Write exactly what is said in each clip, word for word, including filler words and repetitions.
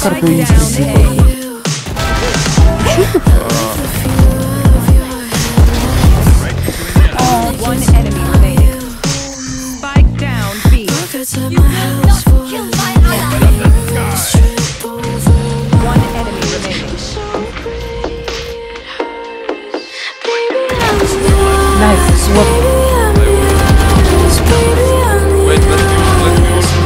cara do invisível. One enemy remaining. Spike down B. You will not kill my ally. One enemy remaining. Nice, swap. Wait, let me let me ult.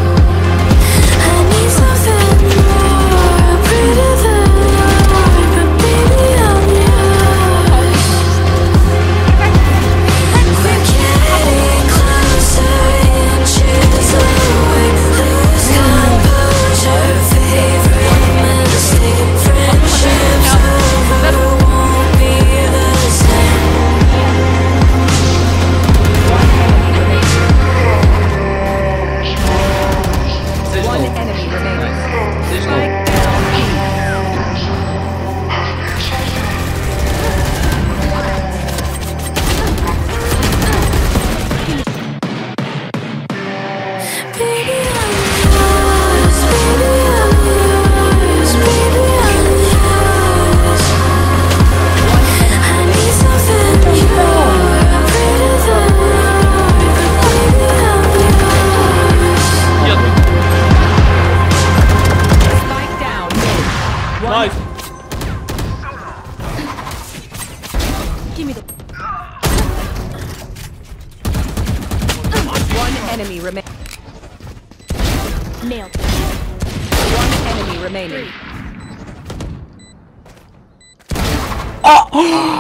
One enemy remaining. Spike down B. Spike down mid. One Nice. Give me the. One enemy remaining. Nailed. One enemy remaining.